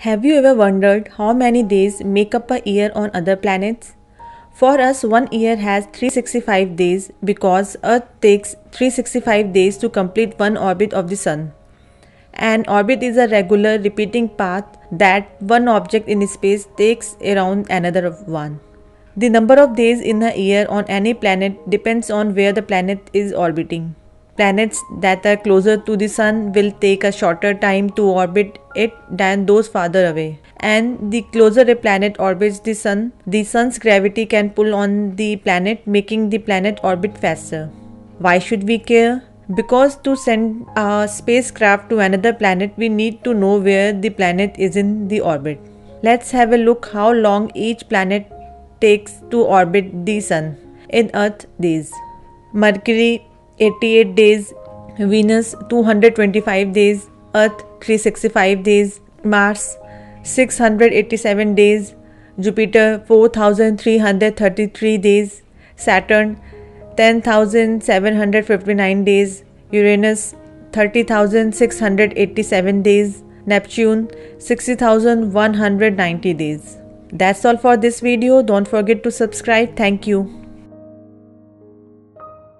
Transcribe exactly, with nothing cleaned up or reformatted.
Have you ever wondered how many days make up a year on other planets? For us, one year has three hundred sixty-five days because Earth takes three hundred sixty-five days to complete one orbit of the Sun. An orbit is a regular repeating path that one object in space takes around another one. The number of days in a year on any planet depends on where the planet is orbiting. Planets that are closer to the Sun will take a shorter time to orbit it than those farther away. And the closer a planet orbits the Sun, the Sun's gravity can pull on the planet, making the planet orbit faster. Why should we care? Because to send a spacecraft to another planet, we need to know where the planet is in the orbit. Let's have a look how long each planet takes to orbit the Sun in Earth days. Mercury eighty-eight days, Venus two hundred twenty-five days, Earth three hundred sixty-five days, Mars six hundred eighty-seven days, Jupiter four thousand three hundred thirty-three days, Saturn ten thousand seven hundred fifty-nine days, Uranus thirty thousand six hundred eighty-seven days, Neptune sixty thousand one hundred ninety days. That's all for this video. Don't forget to subscribe. Thank you.